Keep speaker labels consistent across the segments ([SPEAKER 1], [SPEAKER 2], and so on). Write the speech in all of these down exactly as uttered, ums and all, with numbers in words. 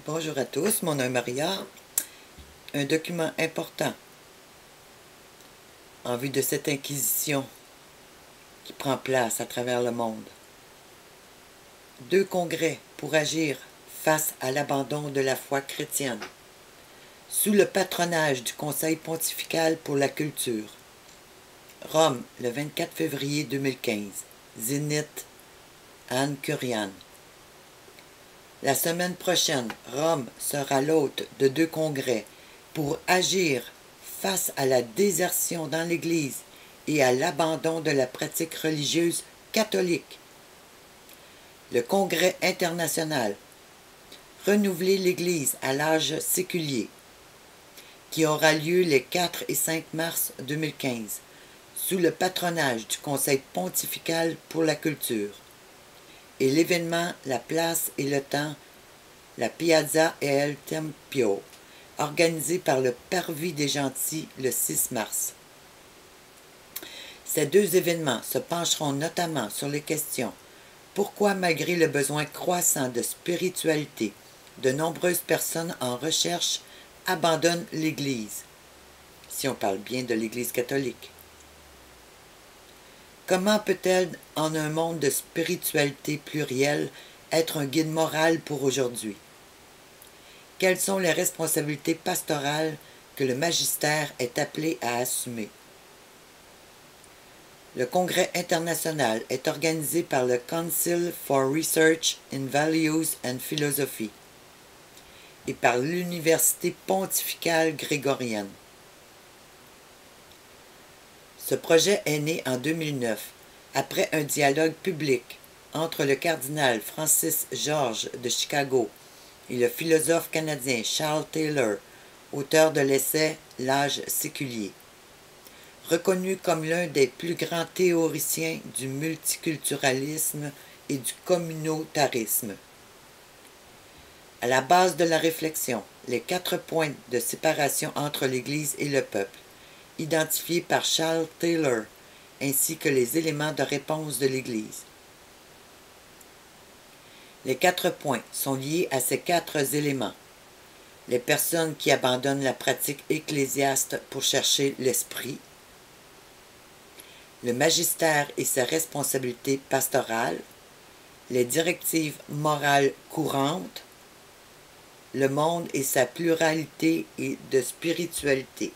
[SPEAKER 1] Bonjour à tous, mon nom est Maria. Un document important en vue de cette inquisition qui prend place à travers le monde. Deux congrès pour agir face à l'abandon de la foi chrétienne. Sous le patronage du Conseil pontifical pour la culture. Rome, le vingt-quatre février deux mille quinze. Zénith, Anne Curian. La semaine prochaine, Rome sera l'hôte de deux congrès pour agir face à la désertion dans l'Église et à l'abandon de la pratique religieuse catholique. Le Congrès international « Renouveler l'Église à l'âge séculier » qui aura lieu les quatre et cinq mars deux mille quinze sous le patronage du Conseil pontifical pour la culture. Et l'événement La place et le temps, la Piazza e il Tempio, organisé par le Parvis des Gentils le six mars. Ces deux événements se pencheront notamment sur les questions « Pourquoi, malgré le besoin croissant de spiritualité, de nombreuses personnes en recherche abandonnent l'Église ?» si on parle bien de l'Église catholique. Comment peut-elle, en un monde de spiritualité plurielle, être un guide moral pour aujourd'hui? Quelles sont les responsabilités pastorales que le magistère est appelé à assumer? Le Congrès international est organisé par le Council for Research in Values and Philosophy et par l'Université pontificale grégorienne. Ce projet est né en deux mille neuf, après un dialogue public entre le cardinal Francis George de Chicago et le philosophe canadien Charles Taylor, auteur de l'essai « L'âge séculier ». Reconnu comme l'un des plus grands théoriciens du multiculturalisme et du communautarisme. À la base de la réflexion, les quatre points de séparation entre l'Église et le peuple, identifiés par Charles Taylor, ainsi que les éléments de réponse de l'Église. Les quatre points sont liés à ces quatre éléments. Les personnes qui abandonnent la pratique ecclésiaste pour chercher l'esprit, le magistère et ses responsabilités pastorales, les directives morales courantes, le monde et sa pluralité et de spiritualité.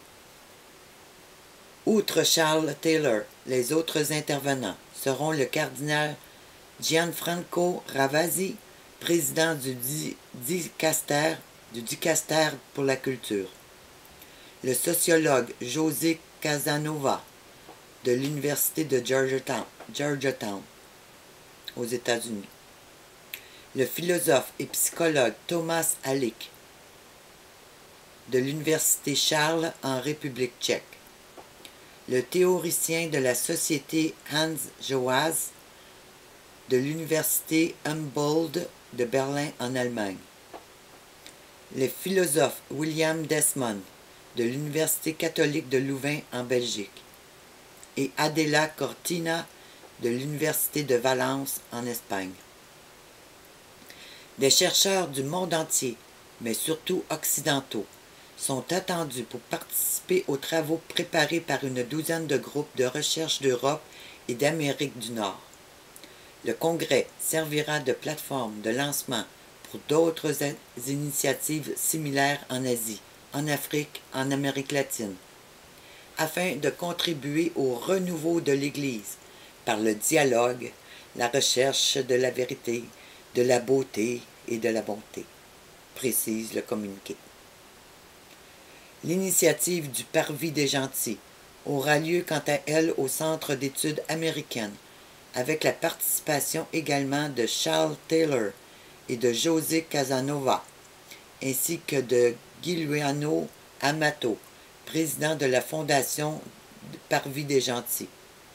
[SPEAKER 1] Outre Charles Taylor, les autres intervenants seront le cardinal Gianfranco Ravasi, président du dicaster, du dicaster pour la culture, le sociologue José Casanova de l'Université de Georgetown, Georgetown aux États-Unis, le philosophe et psychologue Thomas Halík de l'Université Charles en République tchèque, le théoricien de la société Hans Joas de l'Université Humboldt de Berlin en Allemagne, le philosophe William Desmond de l'Université catholique de Louvain en Belgique et Adela Cortina de l'Université de Valence en Espagne. Des chercheurs du monde entier, mais surtout occidentaux, sont attendus pour participer aux travaux préparés par une douzaine de groupes de recherche d'Europe et d'Amérique du Nord. Le congrès servira de plateforme de lancement pour d'autres initiatives similaires en Asie, en Afrique, en Amérique latine, afin de contribuer au renouveau de l'Église par le dialogue, la recherche de la vérité, de la beauté et de la bonté, précise le communiqué. L'initiative du Parvis des Gentils aura lieu quant à elle au Centre d'études américaines, avec la participation également de Charles Taylor et de José Casanova, ainsi que de Giuliano Amato, président de la Fondation Parvis des Gentils.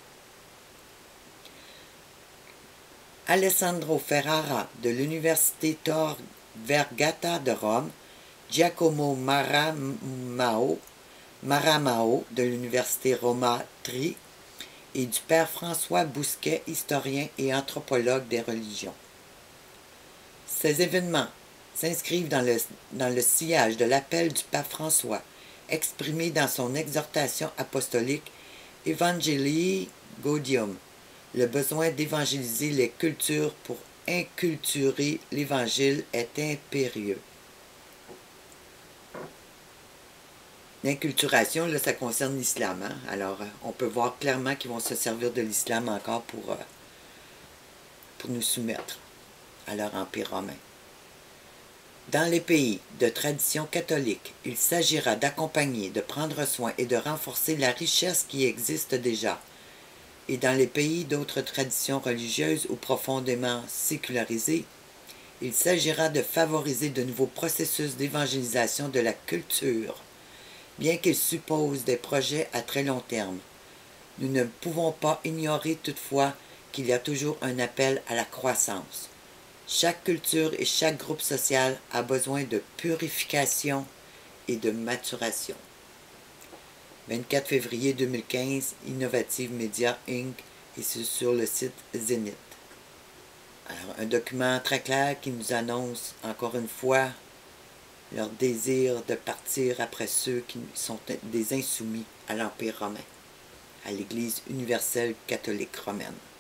[SPEAKER 1] Alessandro Ferrara de l'Université Tor Vergata de Rome, Giacomo Maramao, Maramao de l'Université Roma Tri et du père François Bousquet, historien et anthropologue des religions. Ces événements s'inscrivent dans le, dans le sillage de l'appel du pape François, exprimé dans son exhortation apostolique Evangelii Gaudium, le besoin d'évangéliser les cultures pour inculturer l'Évangile est impérieux. L'inculturation, là, ça concerne l'islam. Hein? Alors, on peut voir clairement qu'ils vont se servir de l'islam encore pour, euh, pour nous soumettre à leur empire romain. Dans les pays de tradition catholique, il s'agira d'accompagner, de prendre soin et de renforcer la richesse qui existe déjà. Et dans les pays d'autres traditions religieuses ou profondément sécularisées, il s'agira de favoriser de nouveaux processus d'évangélisation de la culture, bien qu'ils supposent des projets à très long terme. Nous ne pouvons pas ignorer toutefois qu'il y a toujours un appel à la croissance. Chaque culture et chaque groupe social a besoin de purification et de maturation. vingt-quatre février deux mille quinze, Innovative Media Incorporated, et c'est sur le site Zénith. Alors, un document très clair qui nous annonce, encore une fois, leur désir de partir après ceux qui sont des insoumis à l'Empire romain, à l'Église universelle catholique romaine.